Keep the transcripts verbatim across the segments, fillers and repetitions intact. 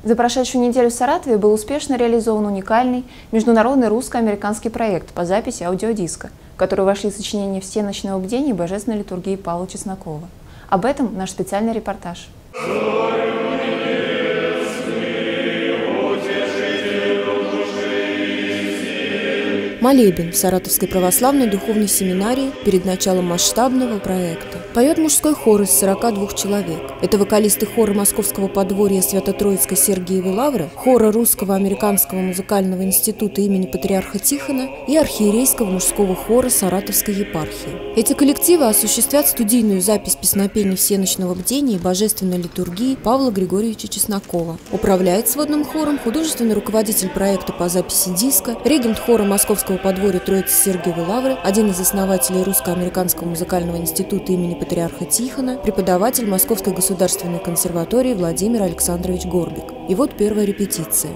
За прошедшую неделю в Саратове был успешно реализован уникальный международный русско-американский проект по записи аудиодиска, в который вошли сочинения всеночного бдения и божественной литургии Павла Чеснокова. Об этом наш специальный репортаж. Молебен в Саратовской православной духовной семинарии перед началом масштабного проекта. Поет мужской хор из сорока двух человек. Это вокалисты хора Московского подворья Свято-Троицкой Сергиевой Лавры, хора Русского американского музыкального института имени Патриарха Тихона и архиерейского мужского хора Саратовской епархии. Эти коллективы осуществят студийную запись песнопений всеночного бдения и божественной литургии Павла Григорьевича Чеснокова. Управляет сводным хором художественный руководитель проекта по записи диска, регент хора Московского подворья Троицы Сергиевой Лавры, один из основателей Русско-американского музыкального института имени Патриарха Тихона, преподаватель Московской государственной консерватории Владимир Александрович Горбик. И вот первая репетиция.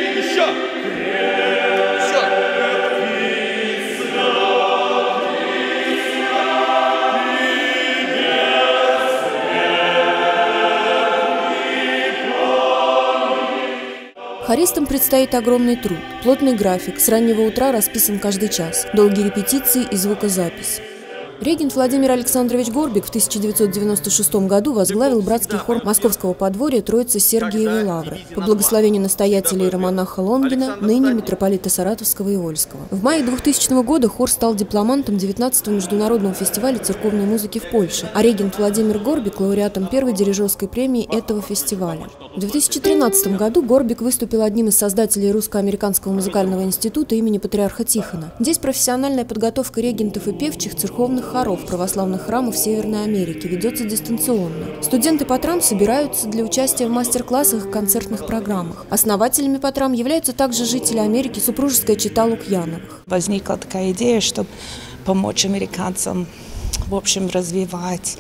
Хористам предстоит огромный труд. Плотный график, с раннего утра расписан каждый час, долгие репетиции и звукозапись. Регент Владимир Александрович Горбик в тысяча девятьсот девяносто шестом году возглавил братский хор Московского подворья Троицы Сергиевой Лавры по благословению настоятеля иеромонаха Лонгина, ныне митрополита Саратовского и Вольского. В мае двухтысячного года хор стал дипломантом девятнадцатого международного фестиваля церковной музыки в Польше, а регент Владимир Горбик – лауреатом первой дирижерской премии этого фестиваля. В две тысячи тринадцатом году Горбик выступил одним из создателей Русско-американского музыкального института имени Патриарха Тихона. Здесь профессиональная подготовка регентов и певчих церковных хоров православных храмов Северной Америки ведется дистанционно. Студенты Патрам собираются для участия в мастер-классах и концертных программах. Основателями Патрам являются также жители Америки, супружеская чета Лукьяновых. Возникла такая идея, чтобы помочь американцам, в общем, развивать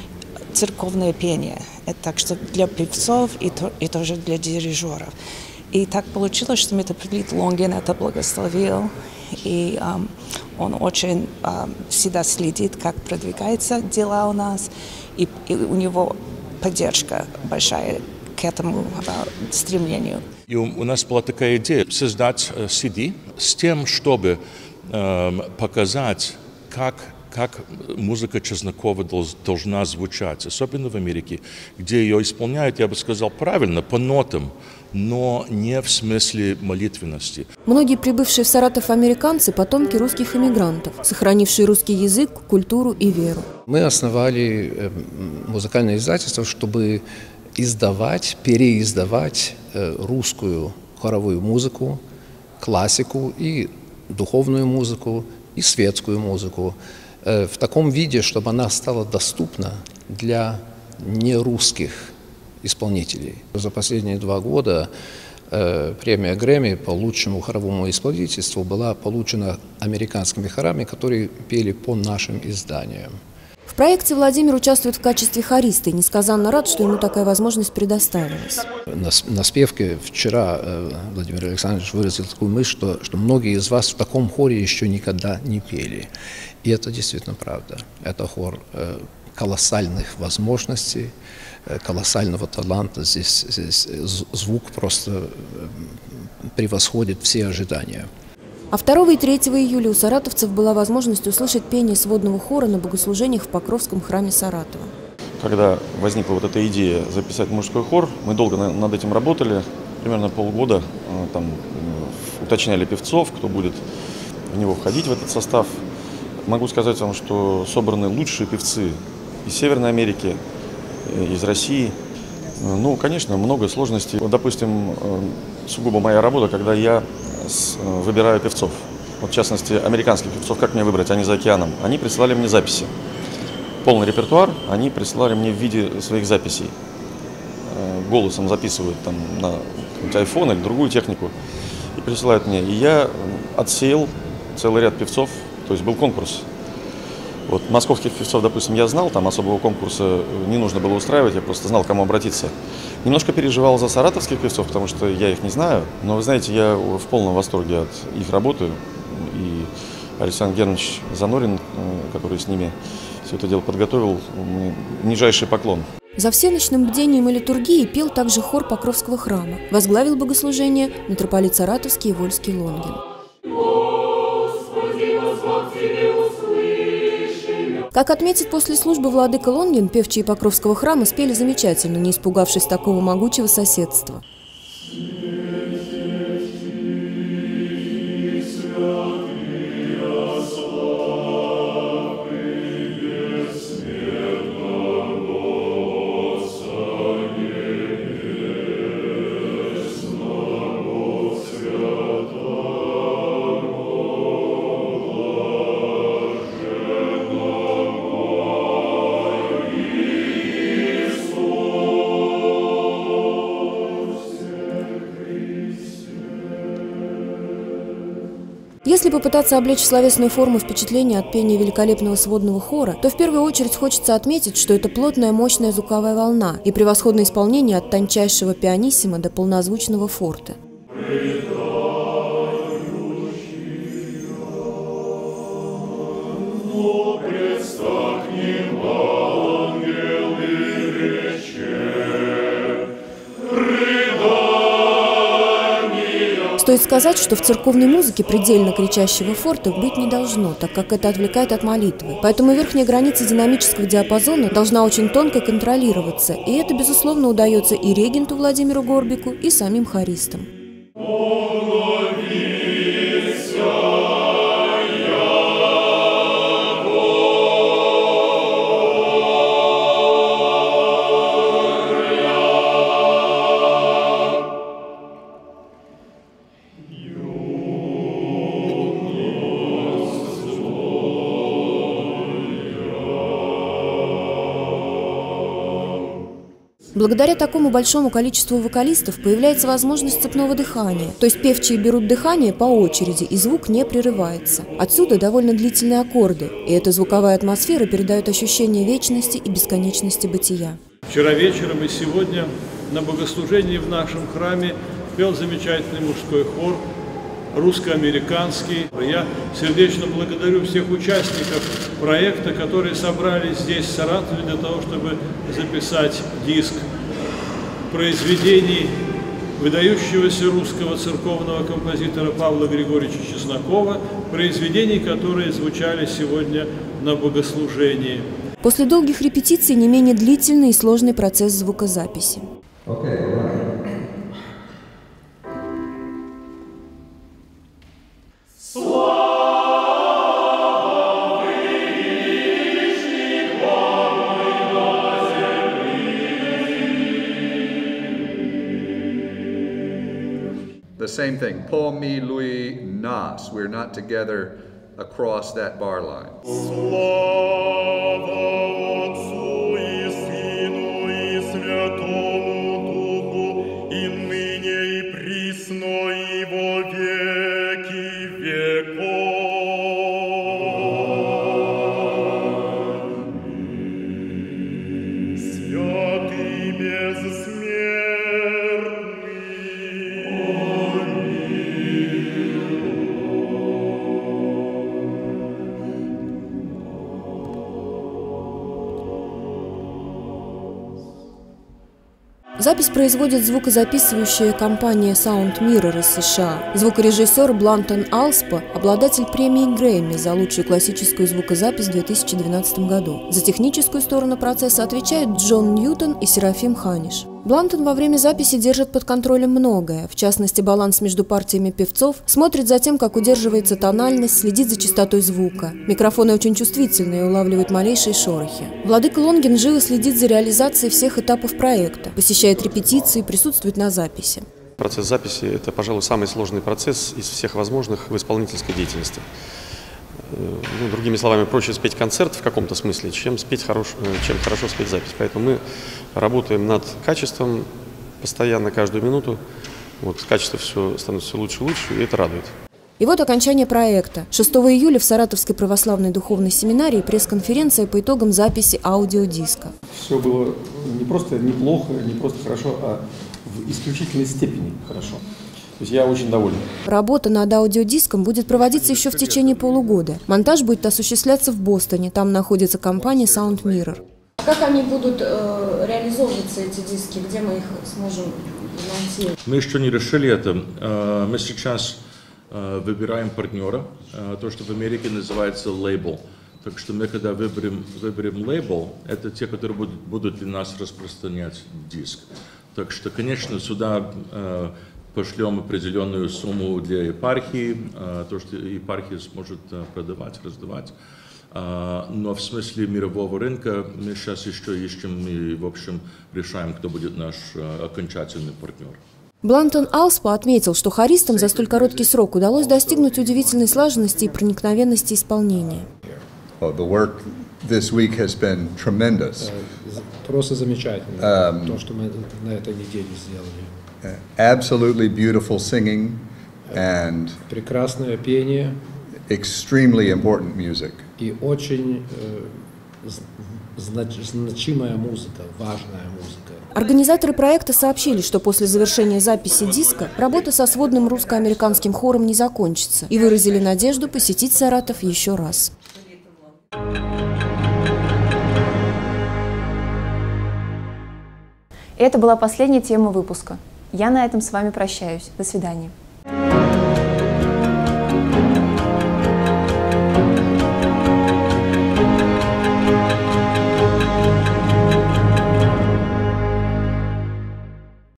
церковное пение. Это так что для певцов и, то, и тоже для дирижеров. И так получилось, что митрополит Лонгин это благословил. И um, он очень um, всегда следит, как продвигаются дела у нас. И, и у него поддержка большая к этому uh, стремлению. И у, у нас была такая идея создать uh, си ди с тем, чтобы uh, показать, как как музыка Чеснокова должна звучать, особенно в Америке, где ее исполняют, я бы сказал, правильно, по нотам, но не в смысле молитвенности. Многие прибывшие в Саратов американцы – потомки русских эмигрантов, сохранившие русский язык, культуру и веру. Мы основали музыкальное издательство, чтобы издавать, переиздавать русскую хоровую музыку, классику и духовную музыку, и светскую музыку в таком виде, чтобы она стала доступна для нерусских исполнителей. За последние два года э, премия Грэмми по лучшему хоровому исполнительству была получена американскими хорами, которые пели по нашим изданиям. В проекте Владимир участвует в качестве хориста и несказанно рад, что ему такая возможность предоставилась. На, на спевке вчера э, Владимир Александрович выразил такую мысль, что, что многие из вас в таком хоре еще никогда не пели. И это действительно правда. Это хор э, колоссальных возможностей, э, колоссального таланта. Здесь, здесь звук просто э, превосходит все ожидания. А второго и третьего июля у саратовцев была возможность услышать пение сводного хора на богослужениях в Покровском храме Саратова. Когда возникла вот эта идея записать мужской хор, мы долго над этим работали, примерно полгода, там, уточняли певцов, кто будет в него входить, в этот состав. Могу сказать вам, что собраны лучшие певцы из Северной Америки, из России. Ну, конечно, много сложностей. Вот, допустим, сугубо моя работа, когда я выбираю певцов. Вот, в частности, американских певцов, как мне выбрать, они за океаном. Они присылали мне записи. Полный репертуар они присылали мне в виде своих записей. Голосом записывают там на айфон или другую технику и присылают мне. И я отсеял целый ряд певцов, то есть был конкурс. Вот московских певцов, допустим, я знал, там особого конкурса не нужно было устраивать, я просто знал, к кому обратиться. Немножко переживал за саратовских певцов, потому что я их не знаю, но вы знаете, я в полном восторге от их работы. И Александр Германович Занорин, который с ними все это дело подготовил, нижайший поклон. За всеночным бдением и литургией пел также хор Покровского храма. Возглавил богослужение митрополит Саратовский и Вольский Лонгин. Как отметит после службы владыка Лонгин, певчие Покровского храма спели замечательно, не испугавшись такого могучего соседства. Если попытаться облечь в словесную форму впечатление от пения великолепного сводного хора, то в первую очередь хочется отметить, что это плотная мощная звуковая волна и превосходное исполнение от тончайшего пианиссимо до полнозвучного форте. Стоит сказать, что в церковной музыке предельно кричащего форта быть не должно, так как это отвлекает от молитвы. Поэтому верхняя граница динамического диапазона должна очень тонко контролироваться, и это, безусловно, удается и регенту Владимиру Горбику, и самим хористам. Благодаря такому большому количеству вокалистов появляется возможность цепного дыхания, то есть певчие берут дыхание по очереди, и звук не прерывается. Отсюда довольно длительные аккорды, и эта звуковая атмосфера передает ощущение вечности и бесконечности бытия. Вчера вечером и сегодня на богослужении в нашем храме пел замечательный мужской хор, русско-американский. Я сердечно благодарю всех участников проекта, которые собрались здесь, в Саратове, для того, чтобы записать диск произведений выдающегося русского церковного композитора Павла Григорьевича Чеснокова, произведений, которые звучали сегодня на богослужении. После долгих репетиций не менее длительный и сложный процесс звукозаписи. Okay, right. The same thing, po mi lui nas. We're not together across that bar line. Запись производит звукозаписывающая компания Sound Mirror из США. Звукорежиссер Блантон Алспо – обладатель премии Грэмми за лучшую классическую звукозапись в две тысячи двенадцатом году. За техническую сторону процесса отвечают Джон Ньютон и Серафим Ханиш. Блантон во время записи держит под контролем многое, в частности баланс между партиями певцов, смотрит за тем, как удерживается тональность, следит за частотой звука. Микрофоны очень чувствительные и улавливают малейшие шорохи. Владыка Лонгин живо следит за реализацией всех этапов проекта, посещает репетиции, присутствует на записи. Процесс записи – это, пожалуй, самый сложный процесс из всех возможных в исполнительской деятельности. Ну, другими словами, проще спеть концерт в каком-то смысле, чем, спеть хорош, чем хорошо спеть запись. Поэтому мы работаем над качеством постоянно, каждую минуту. Вот, качество все становится все лучше и лучше, и это радует. И вот окончание проекта. шестого июля в Саратовской православной духовной семинарии пресс-конференция по итогам записи аудиодиска. Все было не просто неплохо, не просто хорошо, а в исключительной степени хорошо. То есть я очень доволен. Работа над аудиодиском будет проводиться еще в течение полугода. Монтаж будет осуществляться в Бостоне. Там находится компания Sound Mirror. Как они будут э, реализовываться, эти диски? Где мы их сможем монтировать? Мы еще не решили это. Мы сейчас выбираем партнера, то, что в Америке называется лейбл. Так что мы, когда выберем, выберем лейбл, это те, которые будут, будут для нас распространять диск. Так что, конечно, сюда э, пошлем определенную сумму для епархии, э, то, что епархия сможет э, продавать, раздавать. Э, но в смысле мирового рынка мы сейчас еще ищем и, в общем, решаем, кто будет наш э, окончательный партнер. Блантон Алспо отметил, что хористам за столь короткий срок удалось достигнуть удивительной слаженности и проникновенности исполнения. The work this week has been tremendous. Просто замечательно, um, то, что мы на этой неделе сделали. Absolutely beautiful singing and прекрасное пение, extremely important music. И очень э, знач, значимая музыка, важная музыка. Организаторы проекта сообщили, что после завершения записи диска работа со сводным русско-американским хором не закончится, и выразили надежду посетить Саратов еще раз. Это была последняя тема выпуска. Я на этом с вами прощаюсь. До свидания.